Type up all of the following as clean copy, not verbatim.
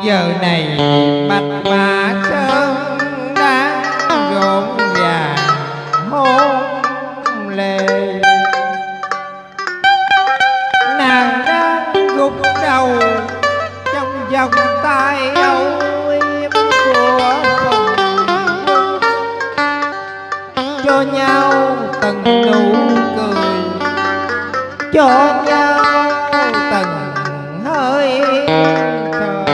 giờ này bạch mã sơn đang rộn ràng hôn lệ, nàng đang gục đầu trong vòng tay âu yếm của Phùng cho nhau từng nụ cười, cho nhau từng hơi thở,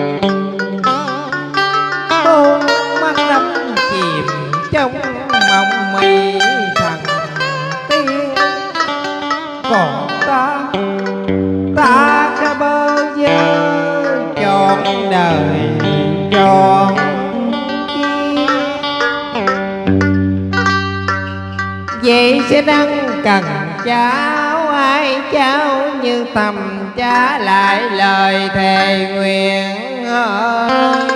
hôn mắt đắm chìm trong mộng mị thần tiên. Còn ta đã bơ vơ trọn đời trọn kiếp, vậy sẽ đăng cần cháu ai cháu như tầm trả lại lời thề nguyện ơi.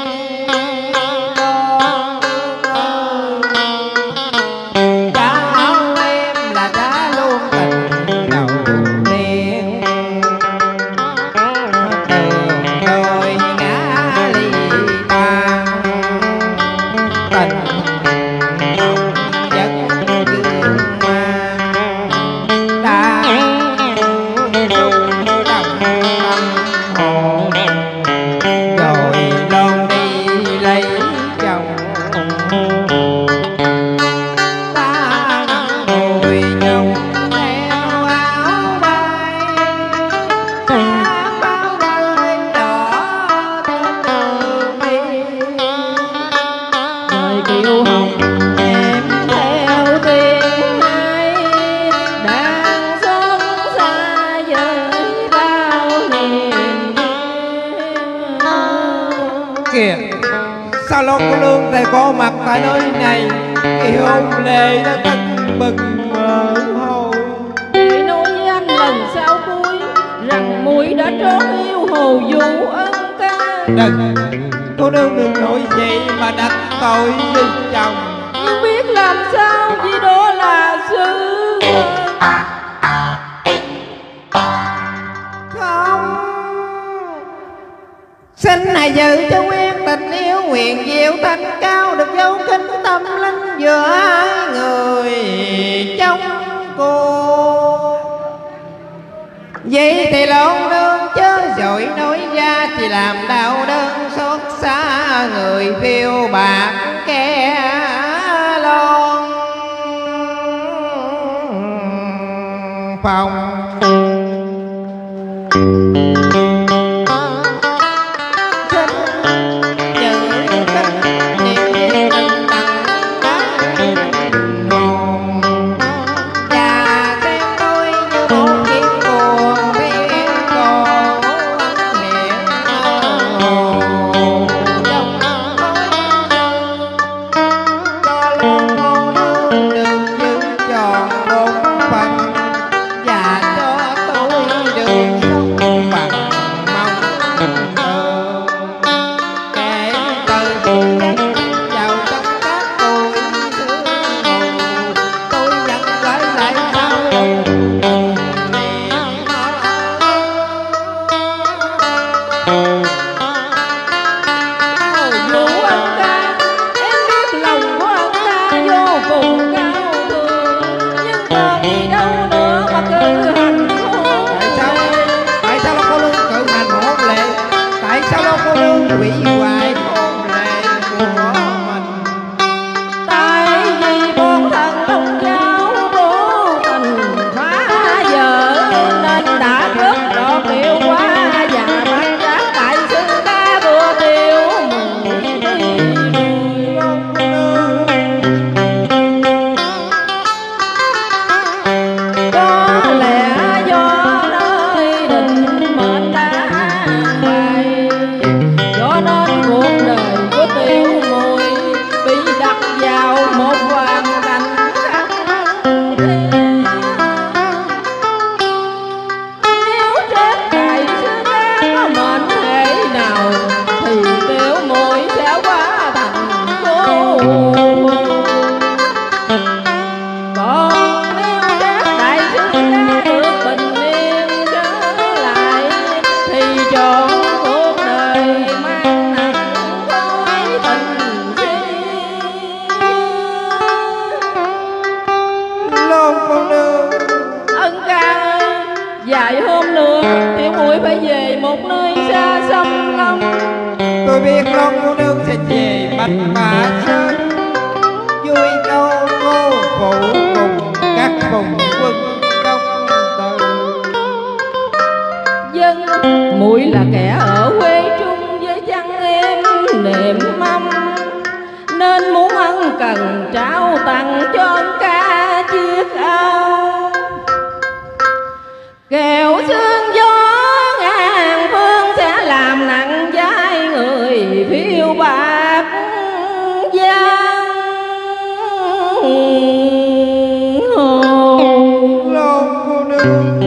Cháu em là đã luôn tình đầu tiên, đường đôi ngã ly tan, tình vẫn gương mang đã rung động tâm hồn, rồi lon đi lấy chồng. Ta nằm ngồi nhung theo áo bay, ta bao đời đỏ trên đường đi, đời kiều hồng em theo tiếng ai đang sống xa với bao niềm kìa. Sao lo cô lương thầy có mặt tại nơi này, cái hôn lệ đã tưng bừng mở hầu. Chị nói với anh lần sau cuối rằng muội đã trốn yêu hồ Vũ Ân ca. Đừng, cô nương đừng nổi vậy mà đặt tội lên chồng. Nhưng biết làm sao vì đó là sự Không, xin hãy giữ cho nguyên tình yêu nguyện diệu thanh cao, được dấu kính tâm linh giữa hai người trong cô. Vậy thì lộn đơn chớ dội nói ra, thì làm đau đớn xót xa người phiêu bạc kẻ lon phòng. Hủy hoại hôn lệ của mình, tại vì con thần long giáo vô tình phá vỡ nên đã rớt đọt điệu quá và bắt rác tại phải về một nơi xa xăm lắm. Tôi biết con cô nương sẽ về Bạch Mã Sơn, vui câu cô phụ cùng các vùng quân công tử. Dân muội là kẻ ở quê trung với chăng em niệm mâm, nên muốn ân cần trao tặng cho anh ca chiếc áo. Kẻo sương gió ngàn phương sẽ làm nặng vai người phiêu bạc giang hồ. Lôn cô nương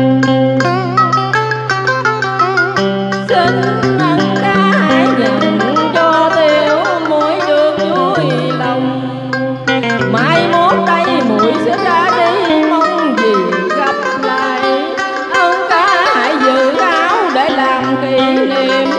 Xin anh ca hãy nhận cho tiểu muội được vui lòng. Mai mốt đây muội sẽ ra đi, mong gì gặp lại. Ơn ca hãy giữ áo để làm kỷ niệm.